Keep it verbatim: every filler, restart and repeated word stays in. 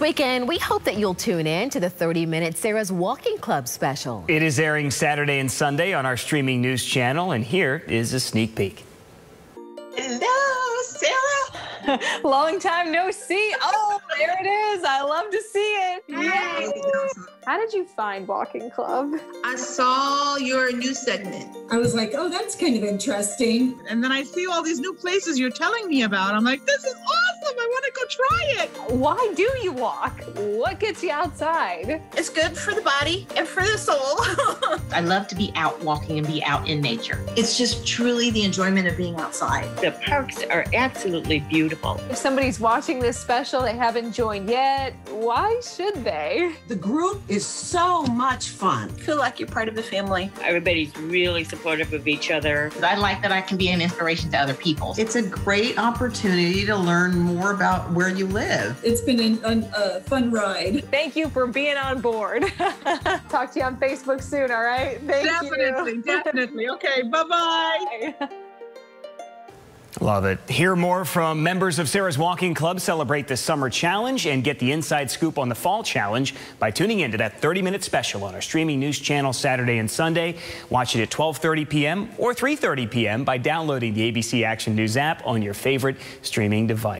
Weekend, we hope that you'll tune in to the thirty minute Sarah's Walking Club special. It is airing Saturday and Sunday on our streaming news channel, and here is a sneak peek. Hello, Sarah. Long time no see. Oh, there it is. I love to see it. Yay. How did you find Walking Club? I saw your new segment. I was like, oh, that's kind of interesting. And then I see all these new places you're telling me about. I'm like, this is awesome. I want to go try it. Why do you walk? What gets you outside? It's good for the body and for the soul. I love to be out walking and be out in nature. It's just truly the enjoyment of being outside. The parks are absolutely beautiful. If somebody's watching this special, they haven't joined yet, why should they? The group is so much fun. Feel like you're part of the family. Everybody's really supportive of each other. I like that I can be an inspiration to other people. It's a great opportunity to learn more about where you live. It's been an, an, a fun ride. Thank you for being on board. Talk to you on Facebook soon, all right? Thank definitely, you. Definitely. Okay, bye-bye. Bye. Love it. Hear more from members of Sarah's Walking Club celebrate the summer challenge and get the inside scoop on the fall challenge by tuning in to that thirty minute special on our streaming news channel Saturday and Sunday. Watch it at twelve thirty p m or three thirty p m by downloading the A B C Action News app on your favorite streaming device.